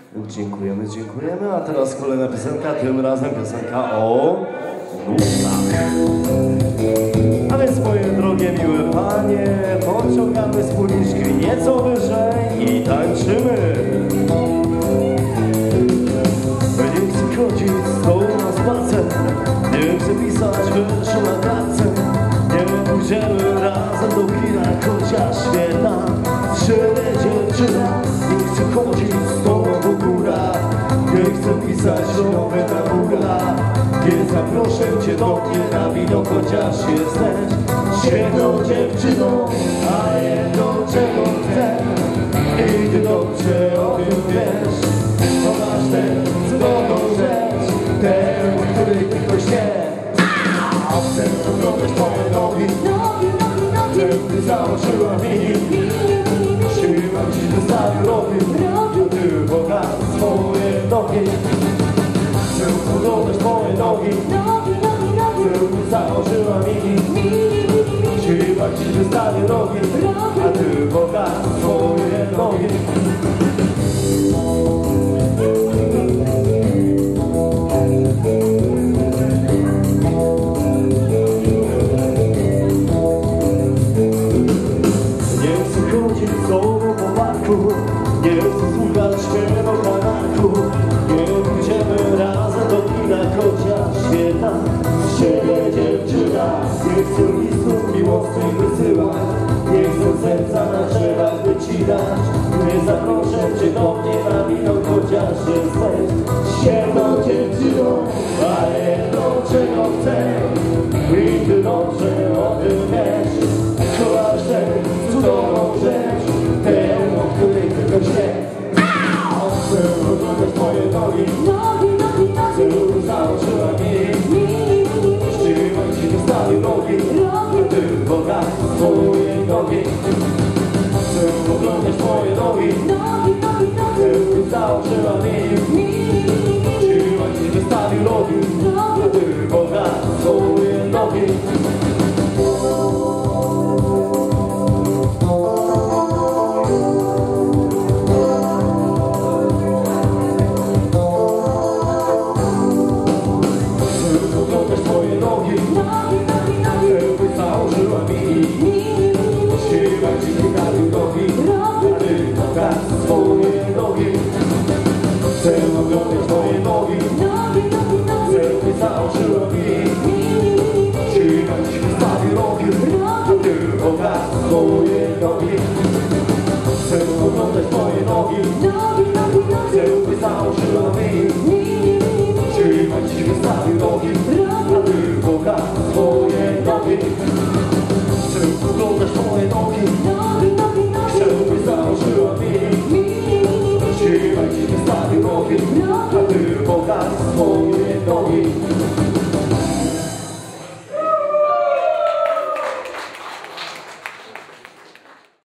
Dziękujemy, dziękujemy. A teraz kolejna piosenka, tym razem piosenka o nóżkach. A więc moje drogie, miłe panie, pociągamy spódniczki nieco wyżej i tańczymy. Nie chcę chodzić z tobą na spacer, nie chcę pisać wierszu na kartce, nie pójdziemy razem do kina, chociaż świetna siebie dziewczyna. Nie chcę chodzić z tobą po górach, nie chcę pisać nowe na górach. Nie zaproszę cię do mnie na widok, chociaż jesteś świetną dziewczyną. A jedno czego chcę i ty dobrze o tym wiesz, to masz tę cudowną rzecz, tę, o której tylko śnię. Chcę oglądać twoje nogi, żeby założyła mi. Siłam ci wystawił rogi, a ty pokaż swoje nogi. Chcę oglądać twoje nogi, żeby założyła mi. Siłam ci wystawił rogi, a ty pokaż swoje nogi. Nie chcę słuchać śpiewu kanaku, nie pójdziemy razem do kina, chociaż świetna siebie dziewczyna. Nie chcę listów miłosnych wysyłać, nie chcę serca na drzewach wycinać. Nie zaproszę cię do mnie na widok, chociaż jesteś świetną dziewczyną. A jedno czego chcę i ty dobrze o tym wiesz, to masz tę cudowną rzecz, tę, o której tylko śnię. Chcę oglądać twoje nogi, żeby założyła mi. Trzymaj ci wystawił nogi, a ty pokaż swoje nogi. Chcę oglądać twoje nogi, żeby założyła mi. Trzymaj ci wystawił nogi, a ty pokaż swoje nogi. Chcę oglądać twoje nogi, żeby założyła mi. Trzymaj ci wystawił rogi, a ty pokaż swoje nogi. Chcę oglądać twoje nogi, żeby założyła mi. Trzymaj ci wystawił rogi, a ty pokaż swoje nogi. Chcę oglądać twoje nogi, żeby założyła mi. Trzymaj ci wystawił rogi, a ty pokaż swoje nogi.